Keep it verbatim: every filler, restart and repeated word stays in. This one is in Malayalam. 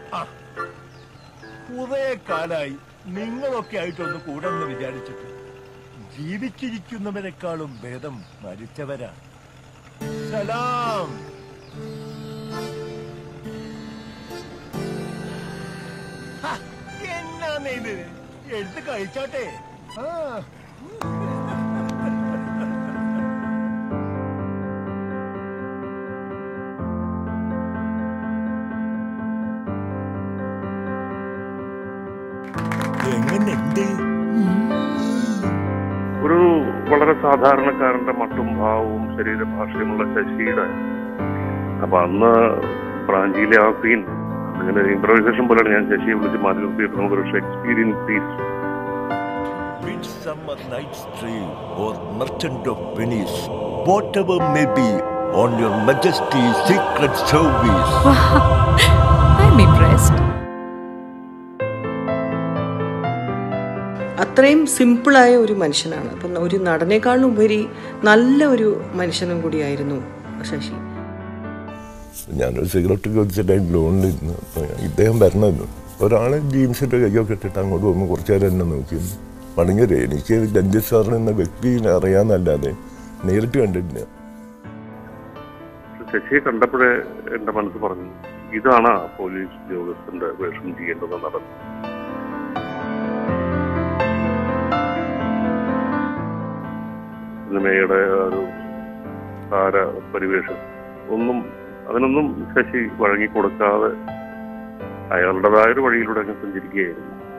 കുറെ കാലായി നിങ്ങളൊക്കെ ആയിട്ടൊന്ന് കൂടെന്ന് വിചാരിച്ചിട്ട്. ജീവിച്ചിരിക്കുന്നവരെക്കാളും ഭേദം മരിച്ചവരാ. സലാം. എന്നാ ഇത് എടുത്ത് കഴിച്ചോട്ടെ. ആ ഒരു വളരെ സാധാരണക്കാരന്റെ മട്ടും ഭാവവും ശരീരഭാഷയുമുള്ള ശശിയുടെ. അപ്പൊ അന്ന് പ്രാഞ്ചിയിലെ ആ സീൻ അങ്ങനെ ഇംപ്രവൈസേഷൻ പോലെയാണ് ഞാൻ ശശിയെ വിളിച്ച് മാറ്റി നിർത്തിയിട്ട് നമുക്കൊരു Shakespearean piece. Midsummer Night's Dream or Merchant of Venice, whatever may be on your Majesty's secret service. I'm impressed. അത്രയും സിമ്പിളായ ഒരു മനുഷ്യനാണ്. അപ്പം ഒരു നടനേക്കാളും ഉപരി നല്ല ഒരു മനുഷ്യനും കൂടിയായിരുന്നു ശശി. ഞാനൊരു സിഗരറ്റ് വെച്ചിട്ടായിട്ട് ലോണിലിരുന്നു. അപ്പോൾ ഇദ്ദേഹം വരണമല്ലോ, ഒരാൾ ജീൻസിൻ്റെ കൈയൊക്കെ ഇട്ടിട്ട് അങ്ങോട്ട് പോകുമ്പോൾ കുറച്ച് നേരം എന്നെ നോക്കി പണിങ്ങരെ. എനിക്ക് രഞ്ജിത് സാറിന് എന്ന വ്യക്തിയെ അറിയാമെന്നല്ലാതെ നേരിട്ട് കണ്ടിട്ടില്ല. ശശിയെ കണ്ടപ്പോഴേ എൻ്റെ മനസ്സ് പറഞ്ഞു, ഇതാണ് പോലീസ് ഉദ്യോഗസ്ഥന്റെ വേഷം ചെയ്യേണ്ടത് നടന്നു. സിനിമയുടെ ഒരു താര പരിവേഷം ഒന്നും അതിനൊന്നും ശശി വഴങ്ങിക്കൊടുക്കാതെ അയാളുടേതായൊരു വഴിയിലൂടെ അങ്ങ് സഞ്ചരിക്കുകയായിരുന്നു.